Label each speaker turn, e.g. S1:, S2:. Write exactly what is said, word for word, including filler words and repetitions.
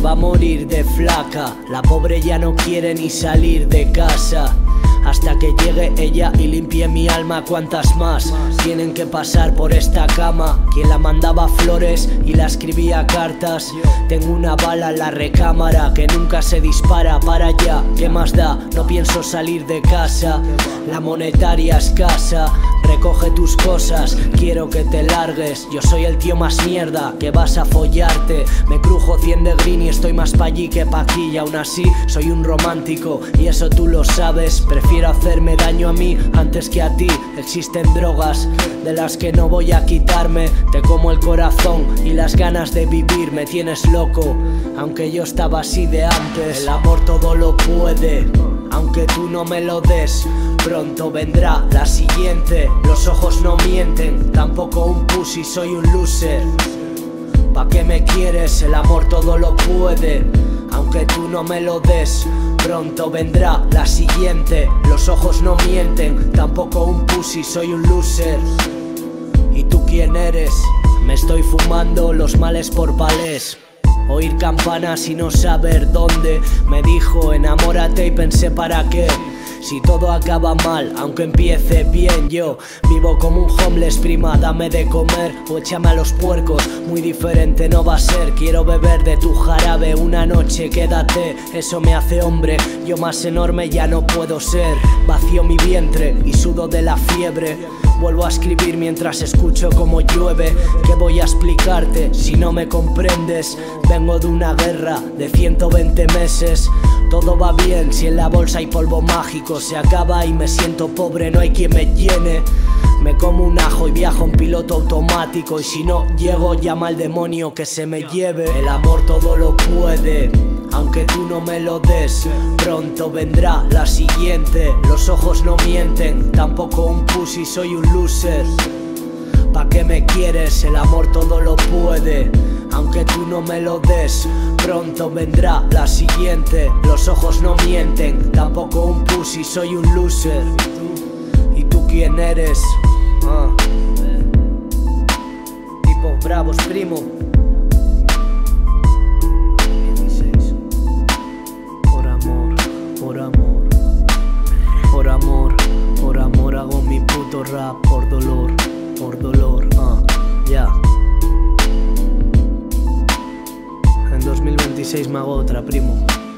S1: va a morir de flaca. La pobre ya no quiere ni salir de casa, hasta que llegue ella y limpie mi alma. ¿Cuántas más tienen que pasar por esta cama? Quien la mandaba flores y la escribía cartas. Tengo una bala en la recámara que nunca se dispara. Para allá, ¿qué más da? No pienso salir de casa. La monetaria escasa, recoge tus cosas, quiero que te largues. Yo soy el tío más mierda que vas a follarte. Me crujo cien de green y estoy más pa' allí que pa' aquí. Y aún así soy un romántico y eso tú lo sabes. Prefiero hacerme daño a mí antes que a ti. Existen drogas de las que no voy a quitarme. Te como el corazón y las ganas de vivir. Me tienes loco, aunque yo estaba así de antes. El amor todo lo puede, aunque tú no me lo des. Pronto vendrá la siguiente. Los ojos no mienten, tampoco un pussy, soy un loser. ¿Pa' qué me quieres? El amor todo lo puede, aunque tú no me lo des. Pronto vendrá la siguiente. Los ojos no mienten, tampoco un pussy, soy un loser. ¿Y tú quién eres? Me estoy fumando los males por palés. Oír campanas y no saber dónde. Me dijo enamórate y pensé ¿para qué? Si todo acaba mal, aunque empiece bien. Yo vivo como un homeless, prima, dame de comer o échame a los puercos. Muy diferente no va a ser, quiero beber de tu jarabe una noche, quédate, eso me hace hombre. Yo más enorme ya no puedo ser. Vacío mi vientre y sudo de la fiebre. Vuelvo a escribir mientras escucho como llueve. ¿Qué voy a explicarte si no me comprendes? Vengo de una guerra de ciento veinte meses. Todo va bien si en la bolsa hay polvo mágico. Se acaba y me siento pobre, no hay quien me llene. Me como un ajo y viajo en piloto automático. Y si no llego, llama al demonio que se me lleve. El amor todo lo puede, aunque tú no me lo des. Pronto vendrá la siguiente. Los ojos no mienten, tampoco un pussy, soy un loser. ¿Pa' qué me quieres? El amor todo lo puede, aunque tú no me lo des. Pronto vendrá la siguiente. Los ojos no mienten, tampoco un pussy, soy un loser. ¿Y tú quién eres? Ah. Tipo bravos, primo. Por amor, por amor, por amor, por amor hago mi puto rap. Por dolor, por dolor, ah, ya yeah. En dos mil veintiséis me hago otra, primo.